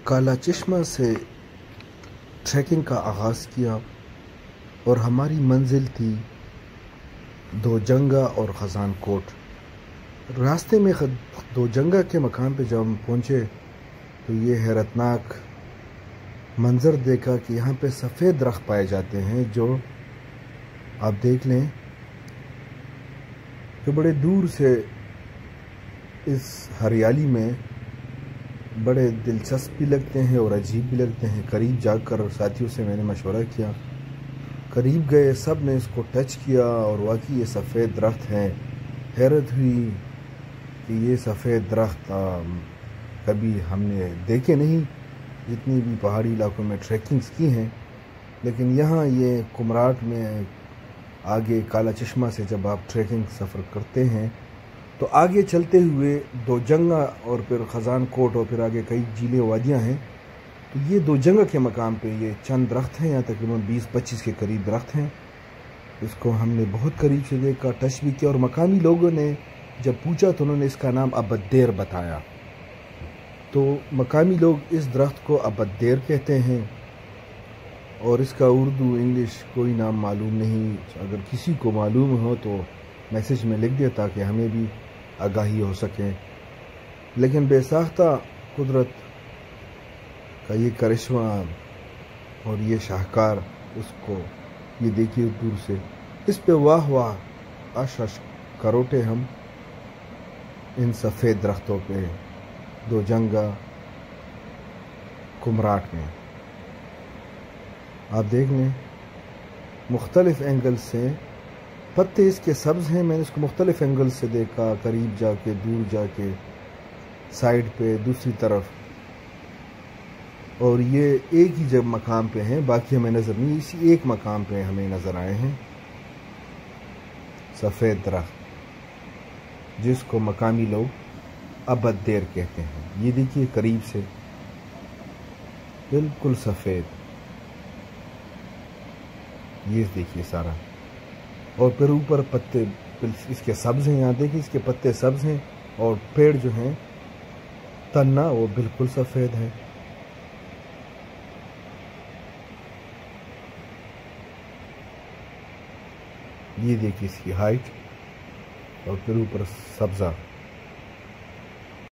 काला चश्मा से ट्रैकिंग का आगाज़ किया और हमारी मंजिल थी दो जंगा और खजान कोट। रास्ते में दो जंगा के मकाम पे जब हम पहुँचे तो ये हैरतनाक मंज़र देखा कि यहाँ पे सफ़ेद दरख्त पाए जाते हैं जो आप देख लें कि बड़े दूर से इस हरियाली में बड़े दिलचस्प भी लगते हैं और अजीब भी लगते हैं। करीब जाकर साथियों से मैंने मशवरा किया, करीब गए, सब ने इसको टच किया और वाकई ये सफ़ेद दरख्त हैं। हैरत हुई कि ये सफ़ेद दरख्त कभी हमने देखे नहीं, जितनी भी पहाड़ी इलाकों में ट्रैकिंग्स की हैं, लेकिन यहाँ ये कुमराट में आगे काला चश्मा से जब आप ट्रैकिंग सफ़र करते हैं तो आगे चलते हुए दो जंगा और फिर खजान कोट और फिर आगे कई झीलें वादियाँ हैं। तो ये दो जंगा के मकाम पे ये चंद दरख्त हैं, यहाँ तकरीबन 20-25 के करीब दरख्त हैं। इसको हमने बहुत करीब से देखा, टच भी किया और मकामी लोगों ने जब पूछा तो उन्होंने इसका नाम अबद्देर बताया। तो मकामी लोग इस दरख्त को अबद्देर कहते हैं और इसका उर्दू इंग्लिश कोई नाम मालूम नहीं। अगर किसी को मालूम हो तो मैसेज में लिख दिया ताकि हमें भी आगाही हो सके। लेकिन बेसाख्ता कुदरत का ये करिश्मा और ये शाहकार, उसको ये देखिए दूर से, इस पे वाह वाह आश करोटे हम इन सफ़ेद दरख्तों पे दो जंगा कुमराट में। आप देख लें मुख्तलिफ एंगल से पत्ते इसके सब्ज़ हैं। मैंने इसको मुख्तलिफ एंगल से देखा, करीब जाके, दूर जाके, साइड पे, दूसरी तरफ, और ये एक ही जब मकाम पे हैं, बाकी हमें नज़र नहीं, इसी एक मकाम पे हमें नज़र आए हैं सफ़ेद दरख्त, जिसको मकामी लोग अबद्देर कहते हैं। ये देखिए करीब से बिल्कुल सफ़ेद, ये देखिए सारा, और फिर ऊपर पत्ते इसके सब्ज़ हैं। यहाँ देखिए इसके पत्ते सब्ज़ हैं और पेड़ जो हैं तना वो बिल्कुल सफ़ेद है। ये देखिए इसकी हाइट और फिर ऊपर सब्ज़ा।